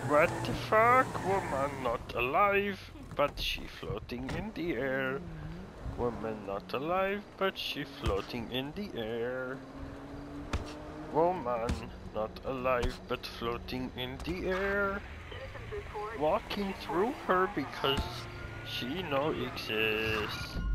What the fuck? Woman not alive, but she floating in the air. Woman not alive, but she floating in the air. Woman not alive, but floating in the air. Walking through her because she no exists.